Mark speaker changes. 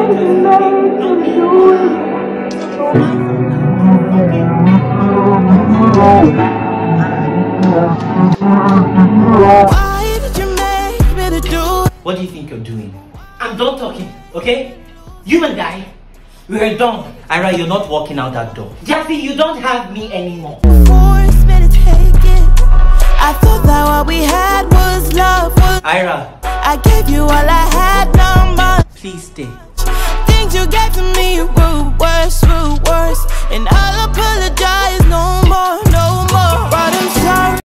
Speaker 1: Why did you make me to do?
Speaker 2: What do you think you're doing? I'm done talking, okay? You and I, we're done. Ira, you're not walking out that door. Jaffy, you don't have me anymore.
Speaker 1: Force me to take it. I thought that what we had was love.
Speaker 2: Ira.
Speaker 1: I gave you all I had.